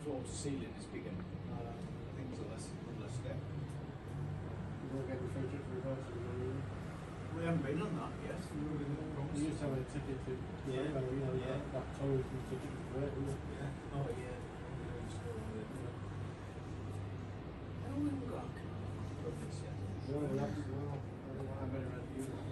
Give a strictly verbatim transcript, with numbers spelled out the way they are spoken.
floor to ceiling is bigger. Uh, I think it's a less, a less step. You want to get the fridge for reverse and go. We haven't been on that yet. We were in the You used to have a ticket to Yeah, you know, yeah. that, that tourism ticket was great, wasn't it? Yeah. Oh yeah. Yeah, it's still on there. Oh, we haven't got a car. Not this yet. No, that's well, I don't know, I better have you.